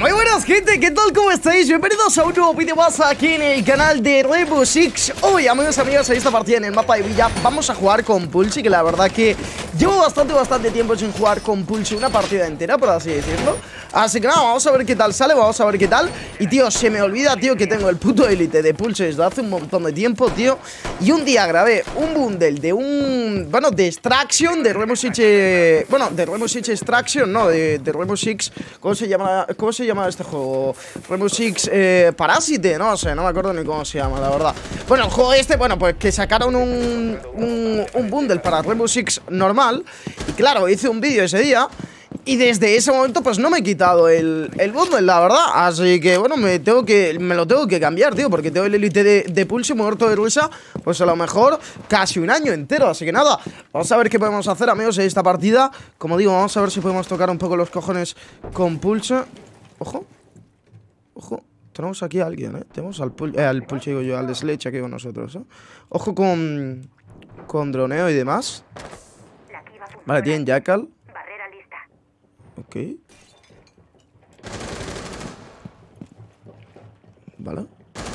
Muy buenas, gente, ¿qué tal? ¿Cómo estáis? Bienvenidos a un nuevo vídeo más aquí en el canal de Rainbow Six. Hoy, amigos y amigas, en esta partida en el mapa de Villa vamos a jugar con Pulsi, que la verdad que llevo bastante tiempo sin jugar con Pulsi una partida entera, por así decirlo. Así que nada, vamos a ver qué tal sale, vamos a ver qué tal. Y, tío, se me olvida, tío, que tengo el puto élite de Pulsi desde hace un montón de tiempo, tío. Y un día grabé un bundle de de Extraction, de Rainbow Six, de Rainbow Six Extraction, no, de Rainbow Six, ¿cómo se llama este juego? Rainbow Six Parasite, no sé, no me acuerdo ni cómo se llama, la verdad. Bueno, el juego este, bueno, pues que sacaron un bundle para Rainbow Six normal. Y claro, hice un vídeo ese día y desde ese momento pues no me he quitado el bundle, la verdad. Así que bueno, me lo tengo que cambiar, tío, porque tengo el elite de Pulsi muerto de risa, pues a lo mejor casi un año entero. Así que nada, vamos a ver qué podemos hacer, amigos, en esta partida. Como digo, vamos a ver si podemos tocar un poco los cojones con Pulsi. Ojo, ojo, tenemos aquí a alguien, tenemos al Pulsi, digo yo, al Sledge aquí con nosotros, Ojo con droneo y demás. Vale, tienen Jackal. Ok. Vale.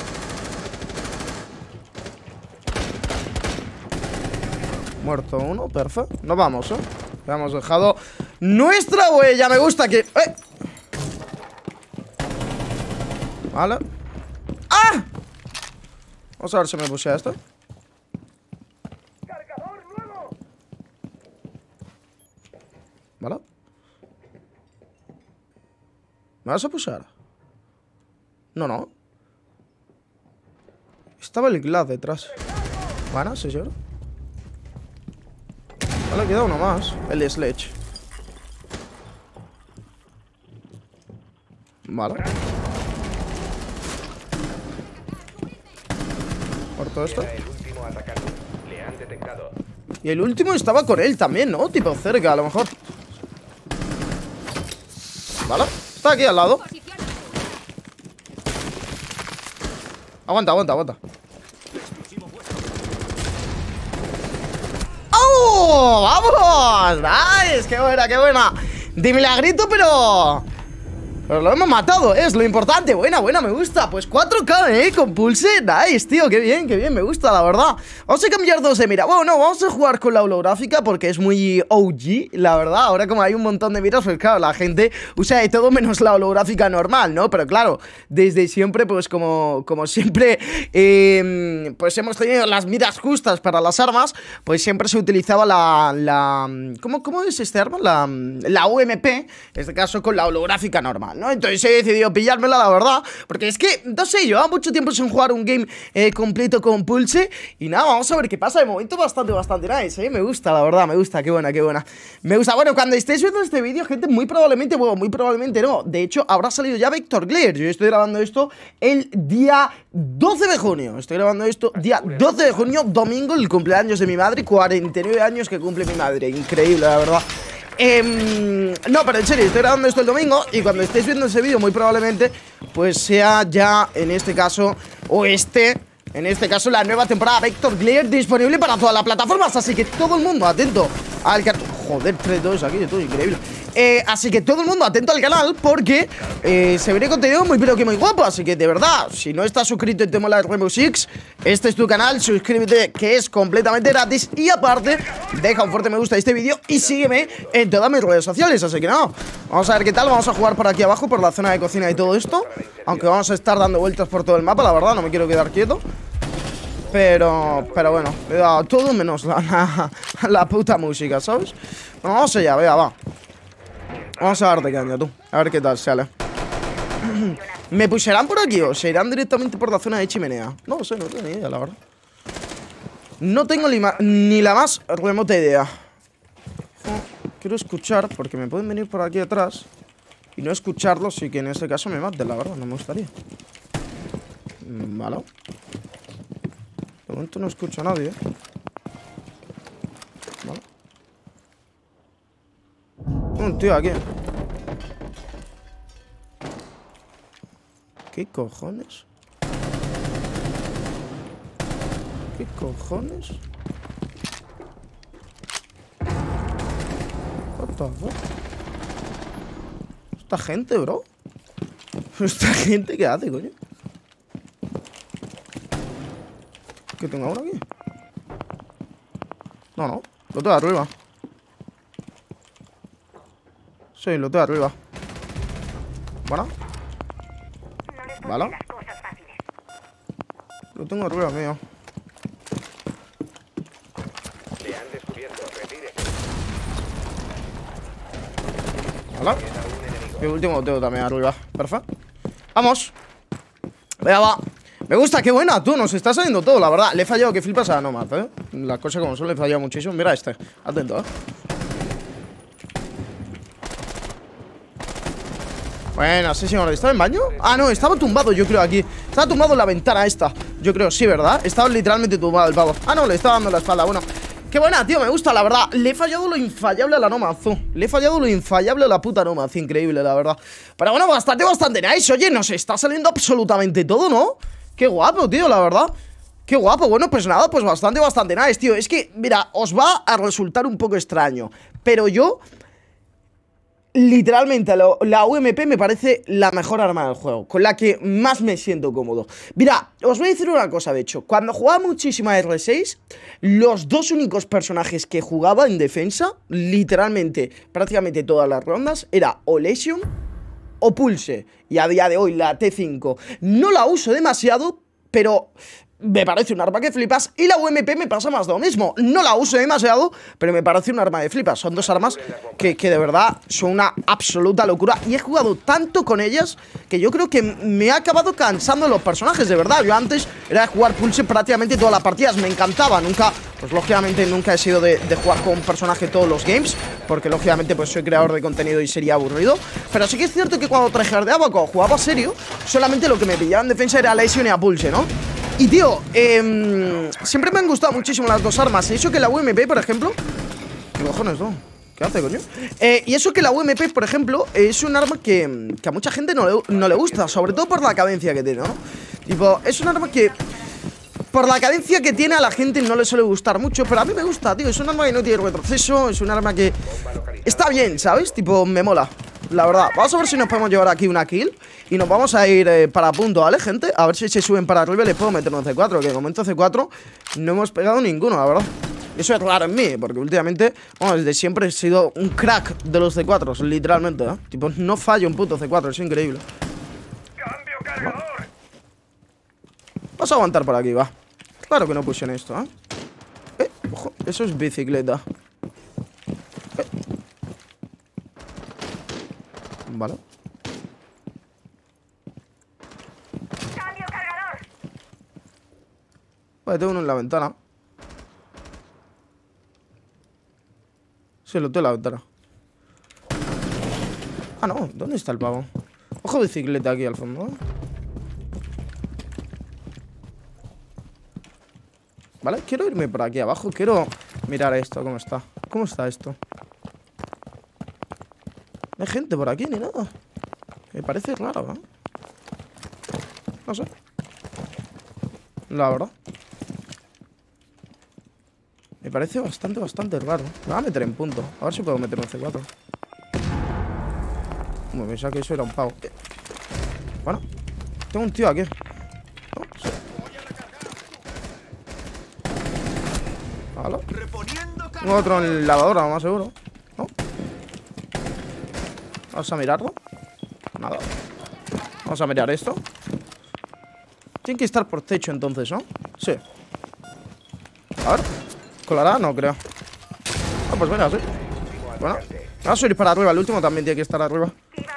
Muerto uno, perfecto. Nos vamos, Ya hemos dejado nuestra huella. Me gusta que... Vale. ¡Ah! Vamos a ver si me pusea esto. Vale. ¿Me vas a pusar? No. Estaba el Glad detrás. Bueno, sí, señor. Vale, queda uno más. El Sledge. Vale. Muerto esto. Y el último estaba con él también, ¿no? Tipo cerca, a lo mejor. Vale. Está aquí al lado. Aguanta. ¡Oh! ¡Vamos! ¡Nice! ¡Qué buena! De milagrito, pero lo hemos matado, es lo importante. Buena, me gusta. Pues 4K, con Pulse. Nice, tío, qué bien, me gusta, la verdad. Vamos a cambiar dos de mira. Bueno, no, vamos a jugar con la holográfica porque es muy OG, la verdad. Ahora como hay un montón de miras, pues claro, la gente usa de todo menos la holográfica normal, ¿no? Pero claro, desde siempre, pues como siempre, pues hemos tenido las miras justas para las armas. Pues siempre se utilizaba ¿cómo es este arma? La UMP, en este caso con la holográfica normal, ¿no? Entonces he decidido pillármela, la verdad, porque es que, no sé, llevaba mucho tiempo sin jugar un game completo con Pulse. Y nada, vamos a ver qué pasa. De momento bastante nice, me gusta, la verdad, me gusta, qué buena. Me gusta, bueno, cuando estéis viendo este vídeo, gente, muy probablemente no. De hecho, habrá salido ya Vector Glare. Yo estoy grabando esto el día 12 de junio. Estoy grabando esto día 12 de junio, domingo, el cumpleaños de mi madre. 49 años que cumple mi madre, increíble, la verdad. No, pero en serio, estoy grabando esto el domingo. Y cuando estéis viendo ese vídeo, muy probablemente pues sea ya, en este caso, la nueva temporada Vector Glare disponible para todas las plataformas. Así que todo el mundo atento al canal. Joder, 3-2 aquí, todo increíble. Así que todo el mundo atento al canal porque se viene contenido muy pero que muy guapo. Así que de verdad, si no estás suscrito y te mola el Rainbow Six, este es tu canal, suscríbete, que es completamente gratis. Y aparte, deja un fuerte me gusta a este vídeo y sígueme en todas mis redes sociales. Así que no, vamos a ver qué tal. Vamos a jugar por aquí abajo, por la zona de cocina y todo esto. Aunque vamos a estar dando vueltas por todo el mapa, la verdad, no me quiero quedar quieto. Pero bueno, todo menos la puta música, ¿sabes? Bueno, vamos allá, venga, va. Vamos a darte caña, tú. A ver qué tal sale. ¿Me pusharán por aquí o se irán directamente por la zona de chimenea? No sé, no tengo ni idea, la verdad. No tengo ni la más remota idea. Quiero escuchar, porque me pueden venir por aquí atrás y no escucharlos y que en este caso me maten, la verdad, no me gustaría. Vale. De momento no escucho a nadie, Vale. Un tío aquí. ¿Qué cojones? ¿Qué cojones? What the fuck? ¿Esta gente, bro? ¿Esta gente qué hace, coño? ¿Que tengo uno aquí? No, no, lo tengo arriba. Sí, lo tengo arriba. Bueno. Vale. Lo tengo arriba mío. Vale. Y último lo tengo también arriba. Perfecto. Vamos. Venga, va. Me gusta, qué buena, tú, nos está saliendo todo, la verdad. Le he fallado que flipas a Nomad, Las cosas como son, le he fallado muchísimo. Mira este, atento, Bueno, sí, señor. ¿Estaba en baño? Ah, no, estaba tumbado, yo creo, aquí. Estaba tumbado en la ventana esta. Yo creo, sí, ¿verdad? Estaba literalmente tumbado el pavo. Ah, no, le estaba dando la espalda, bueno. Qué buena, tío, me gusta, la verdad. Le he fallado lo infallable a la Nomad, Le he fallado lo infallable a la puta Nomad. Increíble, la verdad. Pero bueno, bastante nice. Oye, nos está saliendo absolutamente todo, ¿no? Qué guapo, tío, la verdad. Qué guapo, bueno, pues nada, pues bastante nice, tío. Es que, mira, os va a resultar un poco extraño, pero yo, literalmente, la UMP me parece la mejor arma del juego, con la que más me siento cómodo. Mira, os voy a decir una cosa, de hecho. Cuando jugaba muchísimo a R6, los dos únicos personajes que jugaba en defensa, literalmente, prácticamente todas las rondas, era o Lesion o Pulse. Y a día de hoy la T5 no la uso demasiado, pero me parece un arma que flipas. Y la UMP me pasa más de lo mismo. No la uso demasiado, pero me parece un arma de flipas. Son dos armas que de verdad son una absoluta locura. Y he jugado tanto con ellas que yo creo que me ha acabado cansando los personajes, de verdad. Yo antes era de jugar Pulse prácticamente todas las partidas. Me encantaba, nunca, pues lógicamente nunca he sido de jugar con un personaje todos los games, porque lógicamente pues soy creador de contenido y sería aburrido. Pero sí que es cierto que cuando tryhardeaba, cuando jugaba serio, solamente lo que me pillaba en defensa era Lesion y a Pulse, ¿no? Y tío, siempre me han gustado muchísimo las dos armas. Eso que la UMP, por ejemplo, ¿qué cojones, no? ¿Qué hace, coño? Y eso que la UMP, por ejemplo, es un arma que a mucha gente no le gusta, sobre todo por la cadencia que tiene, ¿no? Tipo, es un arma que por la cadencia que tiene a la gente no le suele gustar mucho, pero a mí me gusta, tío. Es un arma que no tiene retroceso, es un arma que está bien, ¿sabes? Tipo, me mola, la verdad. Vamos a ver si nos podemos llevar aquí una kill y nos vamos a ir para punto, ¿vale, gente? A ver si se suben para arriba y les puedo meter un C4, que de momento C4 no hemos pegado ninguno, la verdad. Eso es raro en mí, porque últimamente, bueno, desde siempre he sido un crack de los C4s, literalmente, Tipo, no fallo un puto C4, es increíble. ¡Cambio cargador! Vas a aguantar por aquí, va. Claro que no pusieron esto, ojo, eso es bicicleta. Vale. ¡Cambio cargador! Vale, tengo uno en la ventana. Sí, lo tengo en la ventana. Ah, no, ¿dónde está el pavo? Ojo, bicicleta aquí al fondo, Vale, quiero irme por aquí abajo. Quiero mirar esto, cómo está. ¿Cómo está esto? No hay gente por aquí ni nada. Me parece raro, No sé. La verdad. Me parece bastante raro. Me voy a meter en punto. A ver si puedo meter un C4. Me pensaba que eso era un pavo. Bueno, tengo un tío aquí. Sí. Vale. Tengo otro en lavadora, lo más seguro. ¿No? Vamos a mirarlo. Nada. Vamos a mirar esto. Tiene que estar por techo entonces, ¿no? Sí. A ver. ¿Colará? No creo. Ah, pues venga, sí. Bueno. Vamos a subir para arriba. El último también tiene que estar arriba.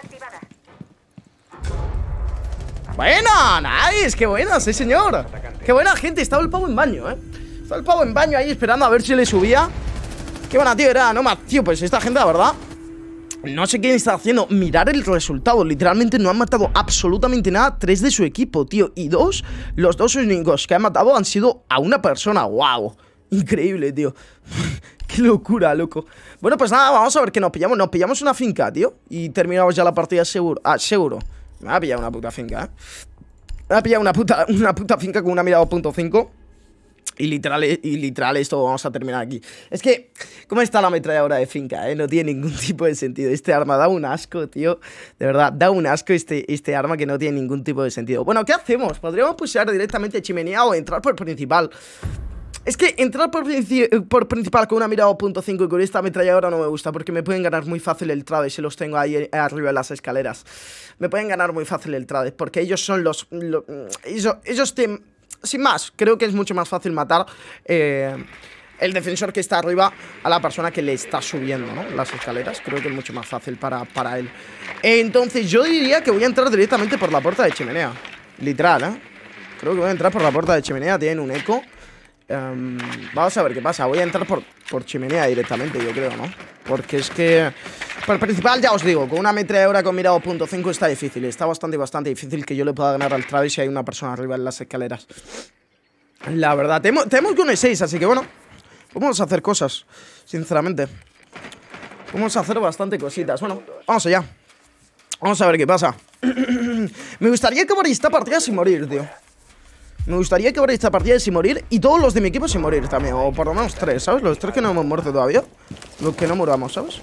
¡Buena! ¡Nice! ¡Qué buena! ¡Sí, señor! ¡Qué buena, gente! Estaba el pavo en baño, Estaba el pavo en baño ahí esperando a ver si le subía. ¡Qué buena, tío! Era Nomad, tío. Pues esta gente, la verdad, no sé qué está haciendo. Mirar el resultado. Literalmente no han matado absolutamente nada. 3 de su equipo, tío. Y los dos únicos que han matado han sido a una persona. ¡Wow! Increíble, tío. Qué locura, loco. Bueno, pues nada, vamos a ver qué nos pillamos. Nos pillamos una finca, tío. Y terminamos ya la partida seguro. Ah, seguro. Me ha pillado una puta finca, Me ha pillado una puta finca con una mirada .5. Y literal esto vamos a terminar aquí. Es que, ¿cómo está la ametralladora de finca? No tiene ningún tipo de sentido. Este arma da un asco, tío. De verdad, da un asco este arma que no tiene ningún tipo de sentido. Bueno, ¿qué hacemos? Podríamos pushear directamente chimenea o entrar por principal. Es que entrar por principal con una mira 2.5 y con esta ametralladora no me gusta, porque me pueden ganar muy fácil el trade si los tengo ahí arriba en las escaleras. Me pueden ganar muy fácil el trade, porque ellos son ellos te... Sin más, creo que es mucho más fácil matar el defensor que está arriba a la persona que le está subiendo, ¿no? Las escaleras. Creo que es mucho más fácil para él. Entonces yo diría que voy a entrar directamente por la puerta de chimenea. Literal, ¿eh? Creo que voy a entrar por la puerta de chimenea. Tienen un eco. Vamos a ver qué pasa. Voy a entrar por chimenea directamente, yo creo, ¿no? Porque es que... Por principal, ya os digo, con una ametralladora con mira 2.5 está difícil. Está bastante difícil que yo le pueda ganar al Travis si hay una persona arriba en las escaleras. La verdad, tenemos con el 6, así que bueno, vamos a hacer cosas, sinceramente. Vamos a hacer bastante cositas. Bueno, vamos allá. Vamos a ver qué pasa. Me gustaría acabar esta partida sin morir, tío. Me gustaría acabar esta partida sin morir. Y todos los de mi equipo sin morir también. O por lo menos 3, ¿sabes? Los 3 que no hemos muerto todavía. Los que no muramos, ¿sabes?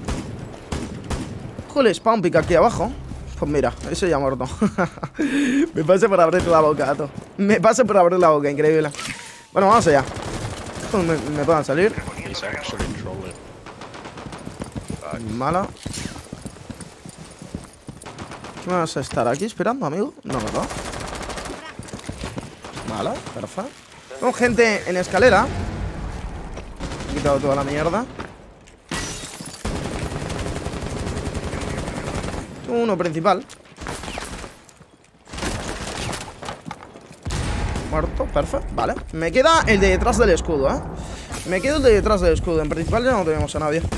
Ojo el spawn pick aquí abajo. Pues mira, ese ya ha muerto. Me pasa por abrir la boca, gato. Me pasa por abrir la boca, increíble. Bueno, vamos allá. Me puedan salir. Mala. ¿Qué me vas a estar aquí esperando, amigo? No, ¿verdad? Mala, perfecto. Con gente en escalera. He quitado toda la mierda. Uno principal. Muerto, perfecto, vale. Me queda el de detrás del escudo, ¿eh? Me quedo el de detrás del escudo. En principal ya no tenemos a nadie.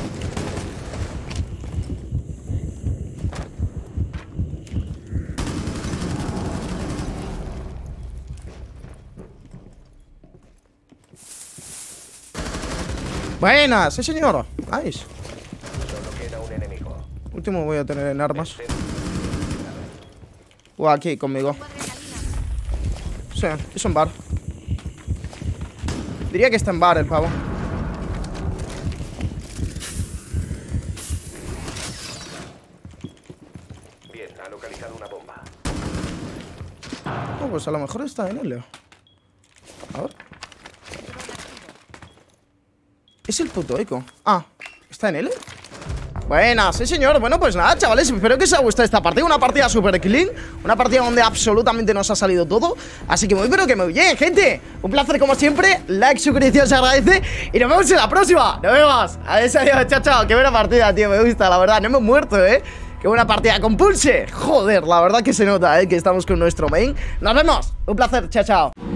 Buenas, sí señor. Nice. Último voy a tener en armas. O aquí conmigo. Sí, es un bar. Diría que está en bar el pavo. Bien, ha localizado una bomba. Oh, pues a lo mejor está en él, Leo. A ver. Es el puto eco. Ah, ¿está en él? Buenas, sí señor. Bueno, pues nada, chavales, espero que os haya gustado esta partida. Una partida super clean, una partida donde absolutamente nos ha salido todo. Así que muy pero que muy bien, gente. Un placer como siempre, like, suscripción se agradece. Y nos vemos en la próxima. Nos vemos, adiós, adiós, chao, chao. Qué buena partida, tío, me gusta, la verdad. No me he muerto, qué buena partida con Pulse. Joder, la verdad que se nota, que estamos con nuestro main. Nos vemos, un placer, chao, chao.